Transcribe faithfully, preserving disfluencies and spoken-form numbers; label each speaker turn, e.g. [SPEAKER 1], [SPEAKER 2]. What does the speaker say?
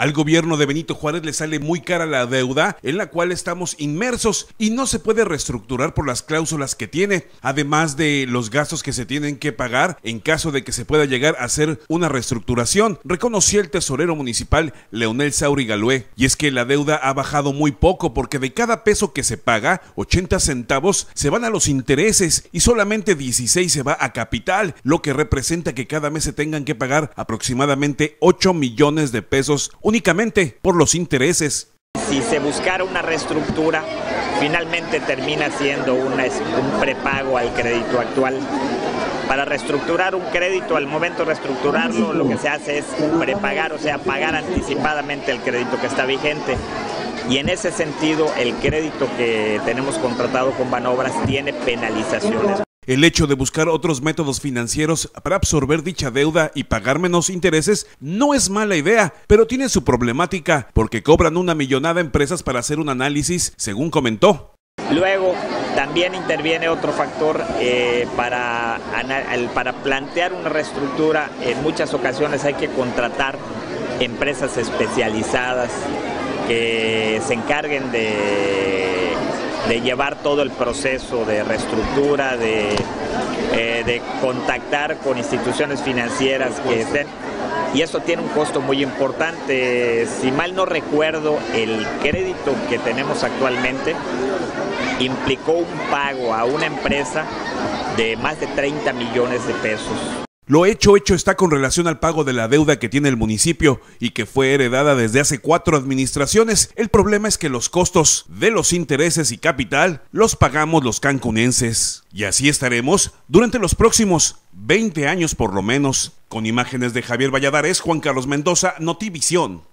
[SPEAKER 1] Al gobierno de Benito Juárez le sale muy cara la deuda en la cual estamos inmersos y no se puede reestructurar por las cláusulas que tiene, además de los gastos que se tienen que pagar en caso de que se pueda llegar a hacer una reestructuración, reconoció el tesorero municipal Leonel Sauri Galué. Y es que la deuda ha bajado muy poco porque de cada peso que se paga, ochenta centavos se van a los intereses y solamente dieciséis se va a capital, lo que representa que cada mes se tengan que pagar aproximadamente ocho millones de pesos únicamente por los intereses.
[SPEAKER 2] Si se buscara una reestructura, finalmente termina siendo una, un prepago al crédito actual. Para reestructurar un crédito, al momento de reestructurarlo, lo que se hace es prepagar, o sea, pagar anticipadamente el crédito que está vigente. Y en ese sentido, el crédito que tenemos contratado con Banobras tiene penalizaciones.
[SPEAKER 1] El hecho de buscar otros métodos financieros para absorber dicha deuda y pagar menos intereses no es mala idea, pero tiene su problemática porque cobran una millonada a empresas para hacer un análisis, según comentó.
[SPEAKER 2] Luego, también interviene otro factor eh, para, para plantear una reestructura. En muchas ocasiones hay que contratar empresas especializadas que se encarguen de, de llevar todo el proceso de reestructura, de, eh, de contactar con instituciones financieras que estén. Y eso tiene un costo muy importante. Si mal no recuerdo, el crédito que tenemos actualmente implicó un pago a una empresa de más de treinta millones de pesos.
[SPEAKER 1] Lo hecho hecho está con relación al pago de la deuda que tiene el municipio y que fue heredada desde hace cuatro administraciones. El problema es que los costos de los intereses y capital los pagamos los cancunenses. Y así estaremos durante los próximos veinte años por lo menos. Con imágenes de Javier Valladares, Juan Carlos Mendoza, Notivisión.